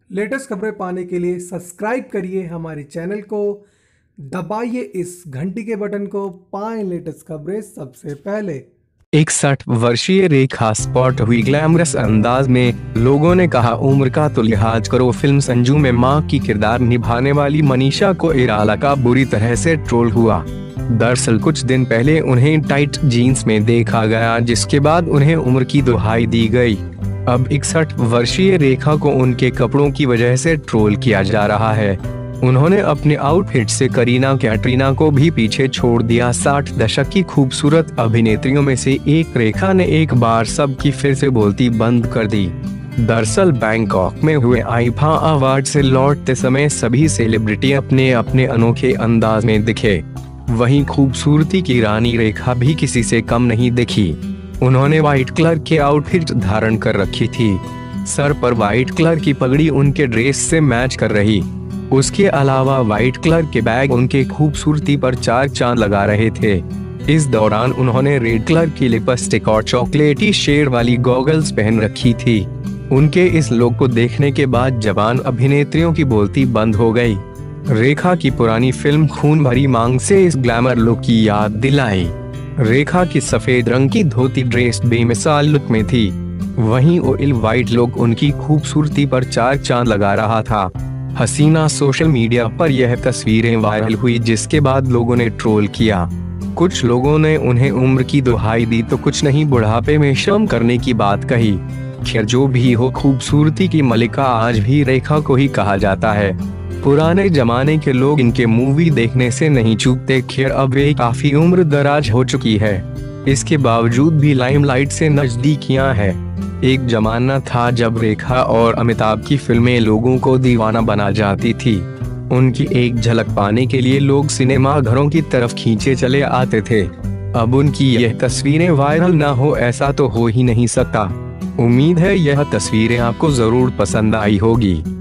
Latest खबरें पाने के लिए सब्सक्राइब करिए हमारे चैनल को, दबाइए इस घंटी के बटन को, पाएं लेटेस्ट खबरें सबसे पहले। 61 वर्षीय रेखा स्पॉट हुई ग्लैमरस अंदाज में। लोगों ने कहा उम्र का तो लिहाज करो। फिल्म संजू में मां की किरदार निभाने वाली मनीषा कोइराला का बुरी तरह से ट्रोल हुआ। दरअसल कुछ दिन पहले उन्हें टाइट जीन्स में देखा गया, जिसके बाद उन्हें उम्र की दुहाई दी गई। अब 61 वर्षीय रेखा को उनके कपड़ों की वजह से ट्रोल किया जा रहा है। उन्होंने अपने आउटफिट से करीना कैटरीना को भी पीछे छोड़ दिया। 60 दशक की खूबसूरत अभिनेत्रियों में से एक रेखा ने एक बार सबकी फिर से बोलती बंद कर दी। दरअसल बैंकॉक में हुए आईफा अवार्ड से लौटते समय सभी सेलिब्रिटी अपने अपने अनोखे अंदाज में दिखे। वहीं खूबसूरती की रानी रेखा भी किसी से कम नहीं दिखी। उन्होंने व्हाइट कलर के आउटफिट धारण कर रखी थी। सर पर व्हाइट कलर की पगड़ी उनके ड्रेस से मैच कर रही। उसके अलावा व्हाइट कलर के बैग उनके खूबसूरती पर चार चांद लगा रहे थे। इस दौरान उन्होंने रेड कलर की लिपस्टिक और चॉकलेटी शेड वाली गॉगल्स पहन रखी थी। उनके इस लुक को देखने के बाद जवान अभिनेत्रियों की बोलती बंद हो गई। रेखा की पुरानी फिल्म खून भरी मांग से इस ग्लैमर लुक की याद दिलाई। रेखा की सफेद रंग की धोती ड्रेस बेमिसाल लुक में थी। वहीं ऑयल व्हाइट लुक उनकी खूबसूरती पर चार चांद लगा रहा था। हसीना सोशल मीडिया पर यह तस्वीरें वायरल हुई, जिसके बाद लोगों ने ट्रोल किया। कुछ लोगों ने उन्हें उम्र की दुहाई दी तो कुछ नहीं बुढ़ापे में श्रम करने की बात कही। खैर जो भी हो, खूबसूरती की मलिका आज भी रेखा को ही कहा जाता है। पुराने जमाने के लोग इनके मूवी देखने से नहीं चूकते। खैर अब वे काफी उम्र दराज हो चुकी है, इसके बावजूद भी लाइमलाइट से नजदीकियां हैं। एक जमाना था जब रेखा और अमिताभ की फिल्में लोगों को दीवाना बना जाती थी। उनकी एक झलक पाने के लिए लोग सिनेमा घरों की तरफ खींचे चले आते थे। अब उनकी यह तस्वीरें वायरल ना हो, ऐसा तो हो ही नहीं सकता। उम्मीद है यह तस्वीरें आपको जरूर पसंद आई होगी।